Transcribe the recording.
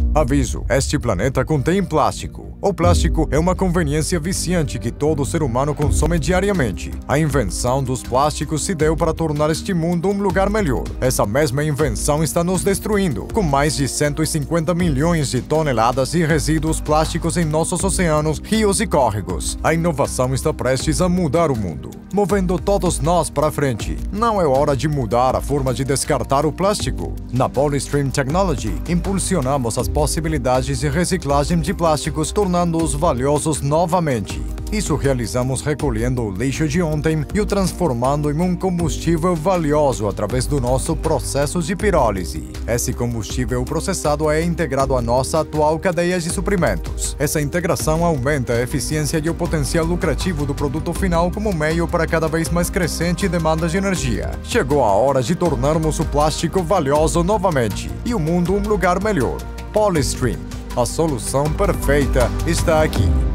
Aviso: este planeta contém plástico. O plástico é uma conveniência viciante que todo ser humano consome diariamente. A invenção dos plásticos se deu para tornar este mundo um lugar melhor. Essa mesma invenção está nos destruindo, com mais de 150 milhões de toneladas de resíduos plásticos em nossos oceanos, rios e córregos. A inovação está prestes a mudar o mundo, movendo todos nós para frente. Não é hora de mudar a forma de descartar o plástico? Na Polystream Technology, impulsionamos as possibilidades de reciclagem de plásticos, tornando-os valiosos novamente. Isso realizamos recolhendo o lixo de ontem e o transformando em um combustível valioso através do nosso processo de pirólise. Esse combustível processado é integrado à nossa atual cadeia de suprimentos. Essa integração aumenta a eficiência e o potencial lucrativo do produto final como meio para cada vez mais crescente demanda de energia. Chegou a hora de tornarmos o plástico valioso novamente e o mundo um lugar melhor. Polystream, a solução perfeita está aqui.